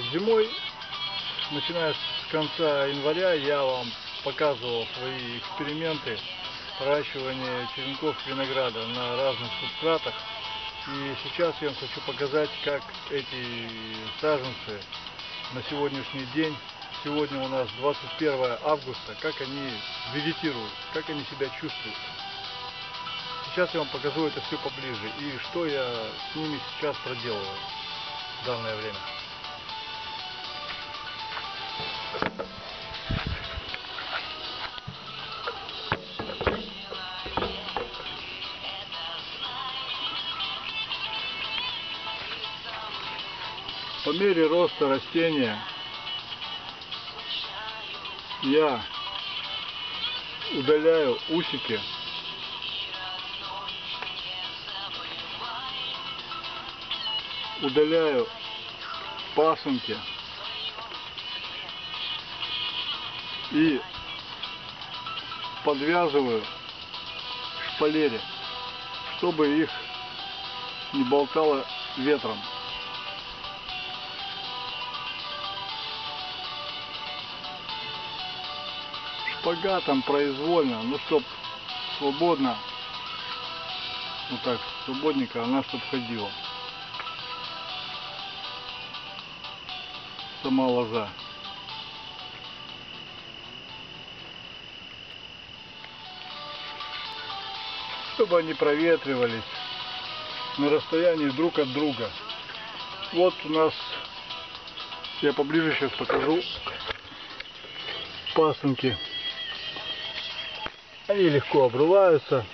Зимой, начиная с конца января, я вам показывал свои эксперименты выращивания черенков винограда на разных субстратах. И сейчас я вам хочу показать, как эти саженцы на сегодняшний день, сегодня у нас 21 августа, как они вегетируют, как они себя чувствуют. Сейчас я вам покажу это все поближе и что я с ними сейчас проделываю в данное время. По мере роста растения я удаляю усики, удаляю пасынки и подвязываю шпалере, чтобы их не болтало ветром. Шпагатом произвольно, ну чтоб свободно, вот так, свободненько она чтоб ходила. Сама лоза. Чтобы они проветривались на расстоянии друг от друга. Вот у нас, я поближе сейчас покажу пасынки. Они легко обрываются.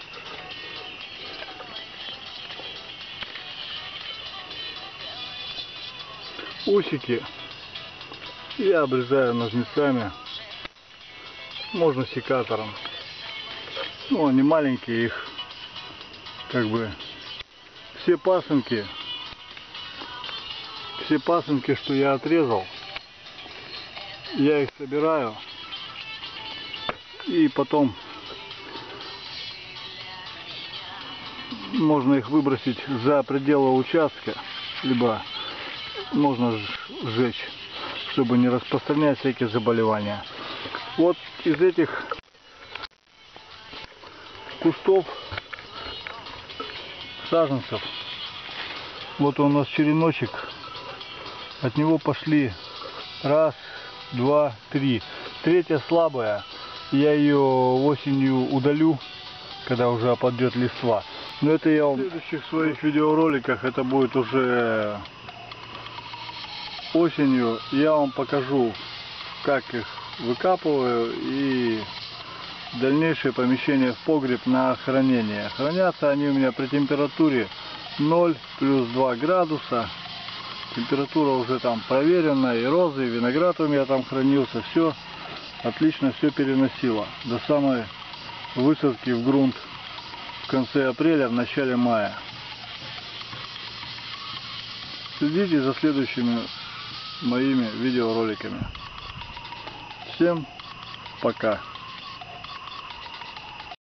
Усики я обрезаю ножницами, можно секатором. Ну, они маленькие, их как бы все пасынки, что я отрезал, я их собираю и потом можно их выбросить за пределы участка, либо можно сжечь, чтобы не распространять всякие заболевания. Вот из этих кустов саженцев, вот у нас череночек, от него пошли раз, два, три. Третья слабая, я ее осенью удалю, когда уже опадет листва. Но это я вам в следующих своих видеороликах, это будет уже осенью, я вам покажу, как их выкапываю и дальнейшее помещение в погреб на хранение. Хранятся они у меня при температуре 0 плюс 2 градуса. Температура уже там проверена, и розы, и виноград у меня там хранился. Все отлично, все переносило до самой высадки в грунт в конце апреля, в начале мая. Следите за следующими моими видеороликами. Всем пока!